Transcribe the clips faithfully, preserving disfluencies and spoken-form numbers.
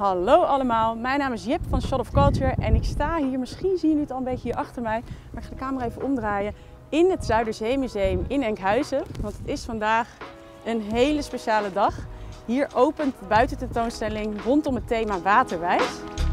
Hallo allemaal, mijn naam is Jip van Shot of Culture en ik sta hier, misschien zien jullie het al een beetje hier achter mij, maar ik ga de camera even omdraaien, in het Zuiderzeemuseum in Enkhuizen. Want het is vandaag een hele speciale dag. Hier opent de buitententoonstelling rondom het thema waterwijs.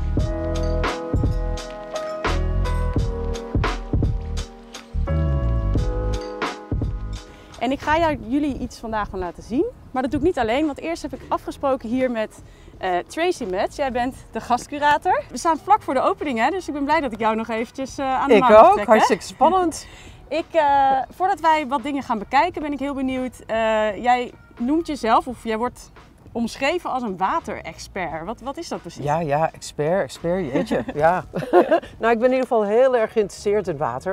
En ik ga jullie iets vandaag van laten zien. Maar dat doe ik niet alleen, want eerst heb ik afgesproken hier met uh, Tracy Metz. Jij bent de gastcurator. We staan vlak voor de opening, hè? Dus ik ben blij dat ik jou nog eventjes uh, aan de ik mouw ook, trek, hartstikke spannend. Ik, uh, voordat wij wat dingen gaan bekijken, ben ik heel benieuwd. Uh, jij noemt jezelf, of jij wordt omschreven als een waterexpert. Wat, wat is dat precies? Ja, ja, expert, expert, jeetje. Ja. Nou, ik ben in ieder geval heel erg geïnteresseerd in water.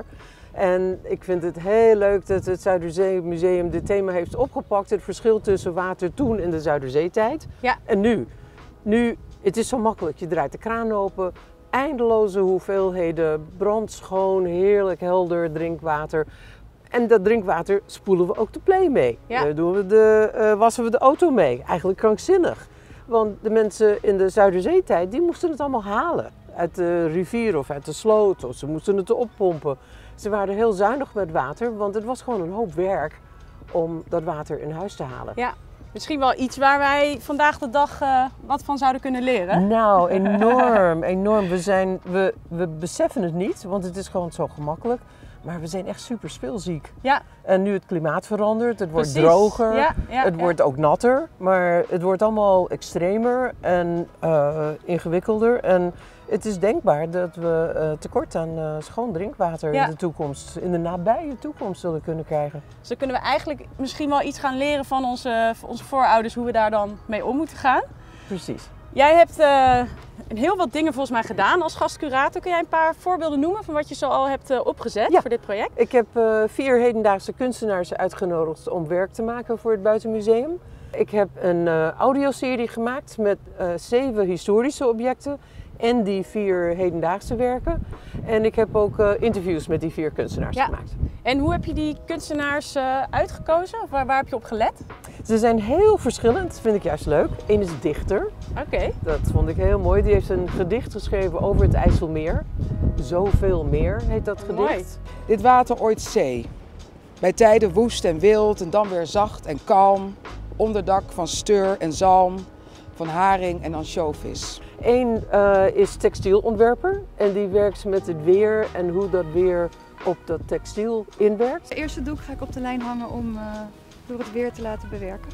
En ik vind het heel leuk dat het Zuiderzeemuseum dit thema heeft opgepakt. Het verschil tussen water toen in de Zuiderzeetijd ja. en nu. Nu, het is zo makkelijk. Je draait de kraan open, eindeloze hoeveelheden brandschoon, heerlijk helder drinkwater. En dat drinkwater spoelen we ook de plee mee. Ja. Daar doen we de, uh, wassen we de auto mee. Eigenlijk krankzinnig. Want de mensen in de Zuiderzeetijd, die moesten het allemaal halen. Uit de rivier of uit de sloot, of ze moesten het oppompen. Ze waren heel zuinig met water, want het was gewoon een hoop werk om dat water in huis te halen. Ja, misschien wel iets waar wij vandaag de dag uh, wat van zouden kunnen leren. Nou, enorm, enorm. We, zijn, we, we beseffen het niet, want het is gewoon zo gemakkelijk. Maar we zijn echt super speelziek. Ja. En nu het klimaat verandert, het wordt Precies. droger, ja, ja, het ja. wordt ook natter. Maar het wordt allemaal extremer en uh, ingewikkelder. En het is denkbaar dat we uh, tekort aan uh, schoon drinkwater ja. in de toekomst, in de nabije toekomst zullen kunnen krijgen. Dus dan kunnen we eigenlijk misschien wel iets gaan leren van onze, van onze voorouders, hoe we daar dan mee om moeten gaan. Precies. Jij hebt uh, heel wat dingen volgens mij gedaan als gastcurator. Kun jij een paar voorbeelden noemen van wat je zo al hebt uh, opgezet ja. voor dit project? Ik heb uh, vier hedendaagse kunstenaars uitgenodigd om werk te maken voor het Buitenmuseum. Ik heb een uh, audioserie gemaakt met uh, zeven historische objecten en die vier hedendaagse werken. En ik heb ook uh, interviews met die vier kunstenaars ja. gemaakt. En hoe heb je die kunstenaars uh, uitgekozen? Of waar, waar heb je op gelet? Ze zijn heel verschillend, dat vind ik juist leuk. Eén is dichter. Oké. Okay. Dat vond ik heel mooi. Die heeft een gedicht geschreven over het IJsselmeer. Zoveel meer heet dat gedicht. Mooi. Dit water ooit zee. Bij tijden woest en wild en dan weer zacht en kalm. Onderdak van steur en zalm, van haring en ansjovis. Eén uh, is textielontwerper en die werkt met het weer en hoe dat weer op dat textiel inwerkt. Het eerste doek ga ik op de lijn hangen om uh, door het weer te laten bewerken.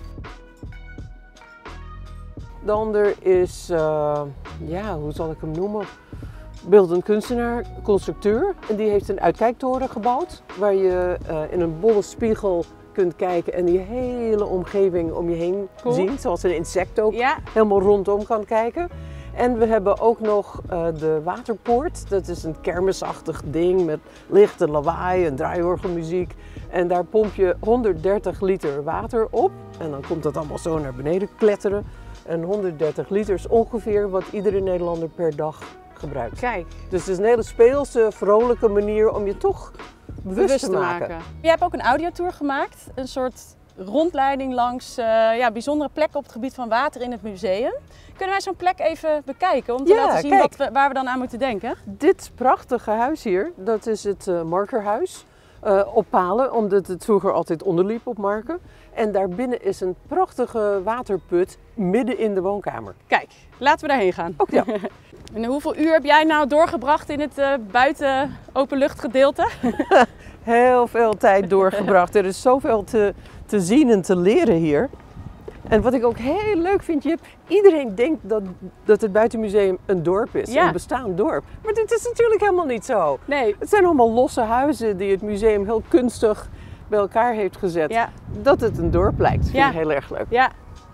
De ander is, uh, ja, hoe zal ik hem noemen? Beeldend kunstenaar, constructeur. En die heeft een uitkijktoren gebouwd waar je uh, in een bolle spiegel kunt kijken en die hele omgeving om je heen cool. zien. Zoals een insect ook ja. helemaal rondom kan kijken. En we hebben ook nog uh, de waterpoort. Dat is een kermisachtig ding met lichte lawaai en draaiorgelmuziek. En daar pomp je honderddertig liter water op. En dan komt dat allemaal zo naar beneden kletteren. En honderddertig liter is ongeveer wat iedere Nederlander per dag gebruikt. Kijk. Dus het is een hele speelse, vrolijke manier om je toch bewust, bewust te, te maken. maken. Je hebt ook een audiotour gemaakt. Een soort rondleiding langs uh, ja, bijzondere plekken op het gebied van water in het museum. Kunnen wij zo'n plek even bekijken om te ja, laten zien wat we, waar we dan aan moeten denken? Dit prachtige huis hier, dat is het uh, markerhuis. Uh, op palen, omdat het vroeger altijd onderliep op marken. En daarbinnen is een prachtige waterput midden in de woonkamer. Kijk, laten we daarheen gaan. Ook ja. En hoeveel uur heb jij nou doorgebracht in het uh, buiten openluchtgedeelte? Heel veel tijd doorgebracht. Er is zoveel te, te zien en te leren hier. En wat ik ook heel leuk vind, Jip, iedereen denkt dat, dat het Buitenmuseum een dorp is, ja. een bestaand dorp. Maar dit is natuurlijk helemaal niet zo. Nee. Het zijn allemaal losse huizen die het museum heel kunstig bij elkaar heeft gezet. Ja. Dat het een dorp lijkt, vind ja. ik heel erg leuk. Ja.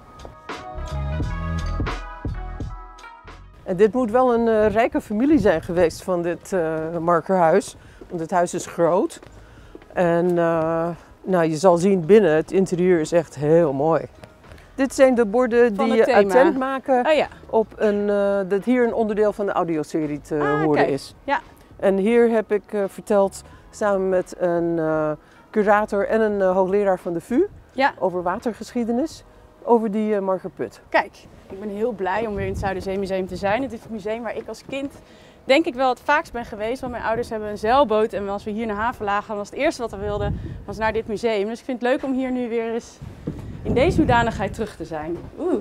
En dit moet wel een uh, rijke familie zijn geweest van dit uh, markerhuis. Want het huis is groot. En uh, nou, je zal zien binnen, het interieur is echt heel mooi. Dit zijn de borden die je attent maken oh, ja. op een, uh, dat hier een onderdeel van de audioserie te ah, horen kijk. is. Ja. En hier heb ik uh, verteld samen met een uh, curator en een uh, hoogleraar van de V U ja. over watergeschiedenis, over die uh, markerput. Kijk, Ik ben heel blij om weer in het Zuiderzeemuseum te zijn. Het is het museum waar ik als kind denk ik wel het vaakst ben geweest. Want mijn ouders hebben een zeilboot en als we hier naar haven lagen, was het eerste wat we wilden was naar dit museum. Dus ik vind het leuk om hier nu weer eens in deze hoedanigheid terug te zijn. Oeh.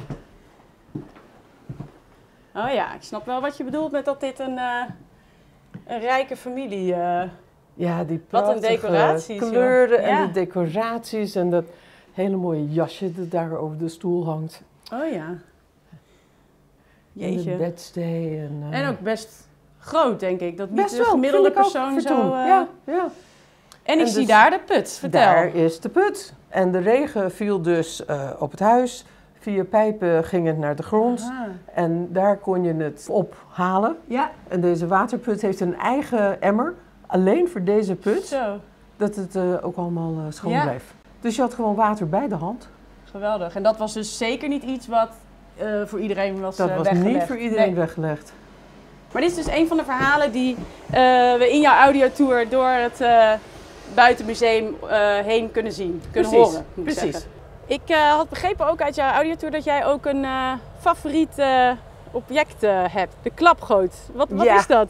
Oh ja, ik snap wel wat je bedoelt met dat dit een, uh, een rijke familie... Uh, ja, die wat een prachtige decoraties, kleuren joh. en Ja. de decoraties en dat hele mooie jasje dat daar over de stoel hangt. Oh ja. En Jeetje. de bedstee. En, uh, En ook best groot, denk ik. Dat niet best de wel, gemiddelde vind ik ook, persoon voor zo... toen. Uh... Ja, ja. En ik En zie dus daar de put. Vertel. Daar is de put. En de regen viel dus uh, op het huis. Via pijpen ging het naar de grond. Aha. En daar kon je het ophalen. Ja. En deze waterput heeft een eigen emmer. Alleen voor deze put. Zo. Dat het uh, ook allemaal uh, schoon Ja. bleef. Dus je had gewoon water bij de hand. Geweldig. En dat was dus zeker niet iets wat uh, voor iedereen was Dat uh, was weggelegd. niet voor iedereen Nee. weggelegd. Maar dit is dus een van de verhalen die uh, we in jouw audiotour door het uh, buitenmuseum uh, heen kunnen zien. Kunnen Precies, horen, moet ik precies. zeggen. Ik uh, had begrepen ook uit jouw audiotour dat jij ook een uh, favoriet uh, object uh, hebt. De klapgoot. Wat, wat Ja. is dat?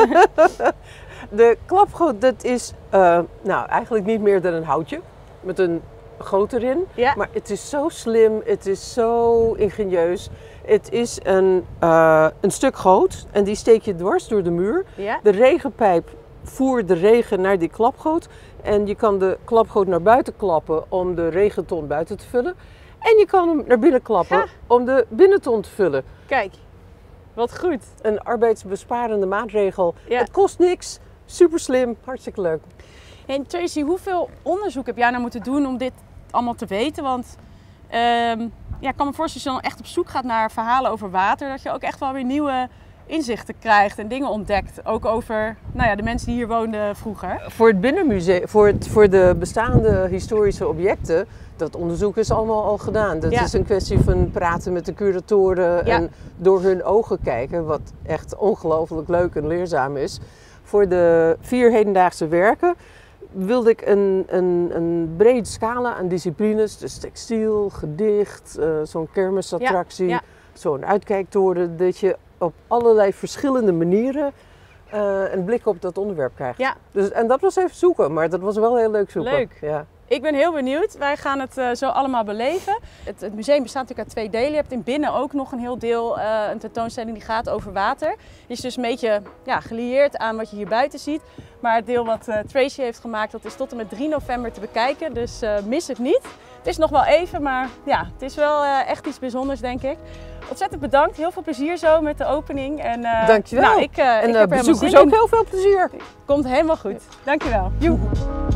De klapgoot, dat is uh, nou, eigenlijk niet meer dan een houtje met een goot erin. Ja. Maar het is zo slim, het is zo ingenieus. Het is een, uh, een stuk goot en die steek je dwars door de muur. Ja. De regenpijp voert de regen naar die klapgoot. En je kan de klapgoot naar buiten klappen om de regenton buiten te vullen. En je kan hem naar binnen klappen Ja. om de binnenton te vullen. Kijk, wat goed. Een arbeidsbesparende maatregel. Ja. Het kost niks, super slim, hartstikke leuk. En Tracy, hoeveel onderzoek heb jij nou moeten doen om dit allemaal te weten? Want um, ja, ik kan me voorstellen als je dan echt op zoek gaat naar verhalen over water, dat je ook echt wel weer nieuwe inzichten krijgt en dingen ontdekt. Ook over nou ja, de mensen die hier woonden vroeger. Voor het binnenmuseum, voor, het, voor de bestaande historische objecten, dat onderzoek is allemaal al gedaan. Dat Ja. is een kwestie van praten met de curatoren Ja. en door hun ogen kijken, wat echt ongelooflijk leuk en leerzaam is. Voor de vier hedendaagse werken wilde ik een, een, een breed scala aan disciplines, dus textiel, gedicht, uh, zo'n kermisattractie, Ja, ja. zo'n uitkijktoren, dat je op allerlei verschillende manieren uh, een blik op dat onderwerp krijgt. Ja. Dus, en dat was even zoeken, maar dat was wel heel leuk zoeken. Leuk. Ja. Ik ben heel benieuwd. Wij gaan het uh, zo allemaal beleven. Het, het museum bestaat natuurlijk uit twee delen. Je hebt in binnen ook nog een heel deel, uh, een tentoonstelling die gaat over water. Die is dus een beetje ja, gelieerd aan wat je hier buiten ziet. Maar het deel wat uh, Tracy heeft gemaakt, dat is tot en met drie november te bekijken. Dus uh, mis het niet. Het is nog wel even, maar ja, het is wel uh, echt iets bijzonders, denk ik. Ontzettend bedankt. Heel veel plezier zo met de opening. En, uh, Dankjewel. Nou, ik, uh, en ik uh, heb er helemaal bezoekers zin ook in. heel veel plezier. Komt helemaal goed. Dankjewel. Joe.